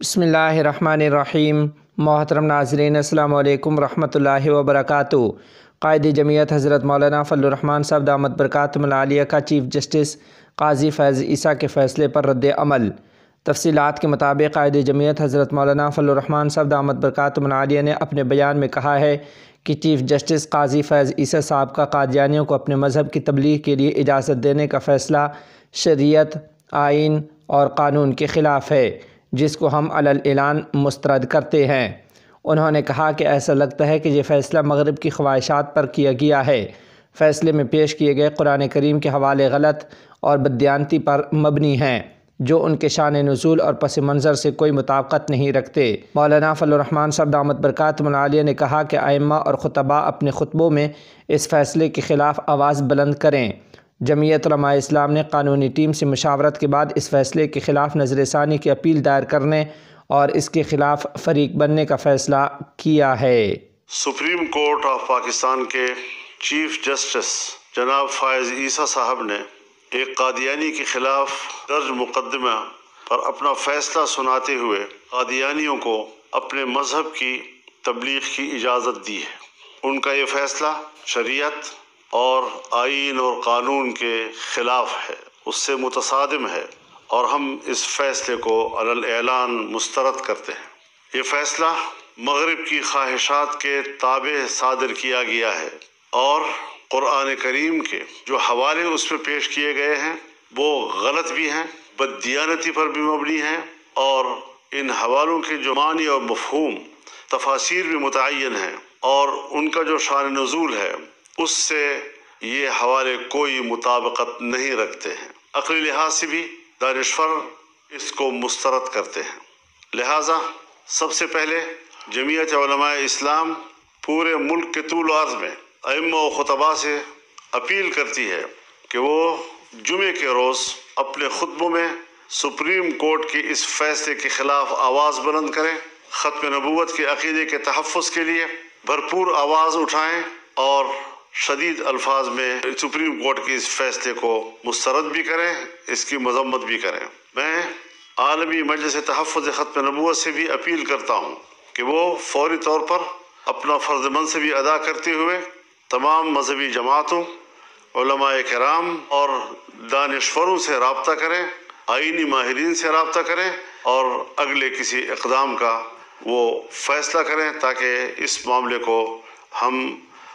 بسم اللہ الرحمن الرحیم۔ محترم ناظرین، السلام علیکم ورحمۃ اللہ وبرکاتہ۔ قائد جمعیت حضرت مولانا فضل الرحمان صاحب دامت برکاتہم العالیہ کا چیف جسٹس قاضی فیض عیسیٰ کے فیصلے پر رد عمل۔ تفصیلات کے مطابق قائد جمعیت حضرت مولانا فضل الرحمان صاحب دامت برکاتہم العالیہ نے اپنے بیان میں کہا ہے کہ چیف جسٹس قاضی فیض عیسیٰ صاحب کا قادیانیوں کو اپنے مذہب کی تبلیغ کے لیے اجازت دینے کا فیصلہ شریعت، آئین اور قانون کے خلاف ہے، جس کو ہم علی الاعلان مسترد کرتے ہیں۔ انہوں نے کہا کہ ایسا لگتا ہے کہ یہ فیصلہ مغرب کی خواہشات پر کیا گیا ہے۔ فیصلے میں پیش کیے گئے قرآن کریم کے حوالے غلط اور بددیانتی پر مبنی ہیں، جو ان کے شان نزول اور پس منظر سے کوئی مطابقت نہیں رکھتے۔ مولانا فضل الرحمان صاحب دامت برکاتہم العالیہ نے کہا کہ ائمہ اور خطباء اپنے خطبوں میں اس فیصلے کے خلاف آواز بلند کریں۔ جمعیت علماء اسلام نے قانونی ٹیم سے مشاورت کے بعد اس فیصلے کے خلاف نظر ثانی کی اپیل دائر کرنے اور اس کے خلاف فریق بننے کا فیصلہ کیا ہے۔ سپریم کورٹ آف پاکستان کے چیف جسٹس جناب فیض عیسیٰ صاحب نے ایک قادیانی کے خلاف درج مقدمہ پر اپنا فیصلہ سناتے ہوئے قادیانیوں کو اپنے مذہب کی تبلیغ کی اجازت دی ہے۔ ان کا یہ فیصلہ شریعت اور آئین اور قانون کے خلاف ہے، اس سے متصادم ہے، اور ہم اس فیصلے کو علی الاعلان مسترد کرتے ہیں۔ یہ فیصلہ مغرب کی خواہشات کے تابع صادر کیا گیا ہے، اور قرآن کریم کے جو حوالے اس میں پیش کیے گئے ہیں وہ غلط بھی ہیں، بددیانتی پر بھی مبنی ہیں، اور ان حوالوں کے جو معنی اور مفہوم تفاسیر بھی متعین ہیں، اور ان کا جو شان نزول ہے اس سے یہ حوالے کوئی مطابقت نہیں رکھتے ہیں۔ عقلی لحاظ سے بھی دانشور اس کو مسترد کرتے ہیں۔ لہٰذا سب سے پہلے جمعیت علماء اسلام پورے ملک کے طول و عرض میں ائمہ و خطباء سے اپیل کرتی ہے کہ وہ جمعے کے روز اپنے خطبوں میں سپریم کورٹ کے اس فیصلے کے خلاف آواز بلند کریں، ختم نبوت کے عقیدے کے تحفظ کے لیے بھرپور آواز اٹھائیں، اور شدید الفاظ میں سپریم کورٹ کے اس فیصلے کو مسترد بھی کریں، اس کی مذمت بھی کریں۔ میں عالمی مجلس تحفظ ختم نبوت سے بھی اپیل کرتا ہوں کہ وہ فوری طور پر اپنا فرض منصبی ادا کرتے ہوئے تمام مذہبی جماعتوں، علماء کرام اور دانشوروں سے رابطہ کریں، آئینی ماہرین سے رابطہ کریں، اور اگلے کسی اقدام کا وہ فیصلہ کریں، تاکہ اس معاملے کو ہم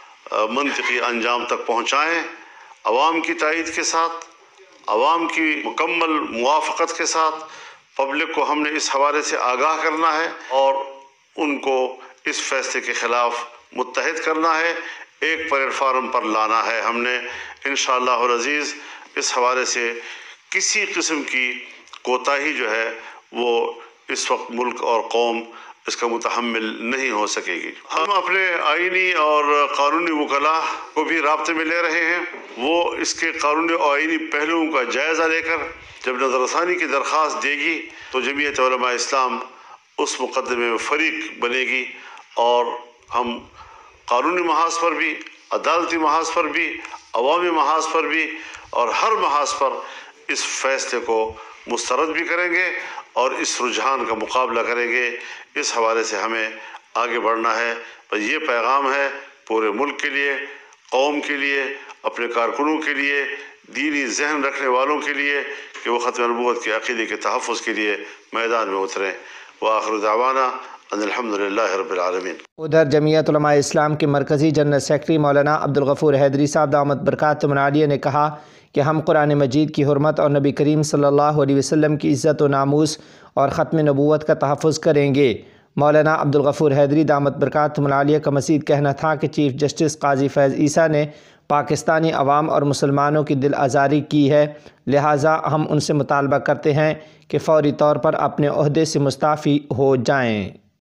منطقی انجام تک پہنچائیں، عوام کی تائید کے ساتھ، عوام کی مکمل موافقت کے ساتھ۔ پبلک کو ہم نے اس حوالے سے آگاہ کرنا ہے اور ان کو اس فیصلے کے خلاف متحد کرنا ہے، ایک پلیٹ فارم پر لانا ہے۔ ہم نے انشاءاللہ العزیز اس حوالے سے کسی قسم کی کوتاہی جو ہے وہ اس وقت ملک اور قوم اس کا متحمل نہیں ہو سکے گی۔ ہم اپنے آئینی اور قانونی وکلاء کو بھی رابطے میں لے رہے ہیں، وہ اس کے قانونی اور آئینی پہلوؤں کا جائزہ لے کر جب نظر ثانی کی درخواست دے گی تو جمعیت علماء اسلام اس مقدمے میں فریق بنے گی، اور ہم قانونی محاذ پر بھی، عدالتی محاذ پر بھی، عوامی محاذ پر بھی، اور ہر محاذ پر اس فیصلے کو مسترد بھی کریں گے اور اس رجحان کا مقابلہ کریں گے۔ اس حوالے سے ہمیں آگے بڑھنا ہے۔ بس یہ پیغام ہے پورے ملک کے لیے، قوم کے لیے، اپنے کارکنوں کے لیے، دینی ذہن رکھنے والوں کے لیے، کہ وہ ختم نبوت کے عقیدے کے تحفظ کے لیے میدان میں اتریں۔ وآخر دعوانا ان الحمدللہ رب العالمین۔ ادھر جمعیت علماء اسلام کے مرکزی جنرل سیکرٹری مولانا عبدالغفور حیدری صاحب دامت برکاتہم العالیہ نے کہا کہ ہم قرآن مجید کی حرمت اور نبی کریم صلی اللہ علیہ وسلم کی عزت و ناموس اور ختم نبوت کا تحفظ کریں گے۔ مولانا عبدالغفور حیدری دامت برکاتہم العالیہ کا مزید کہنا تھا کہ چیف جسٹس قاضی فیض عیسیٰ نے پاکستانی عوام اور مسلمانوں کی دل آزاری کی ہے، لہٰذا ہم ان سے مطالبہ کرتے ہیں کہ فوری طور پر اپنے عہدے سے مستعفی ہو جائیں۔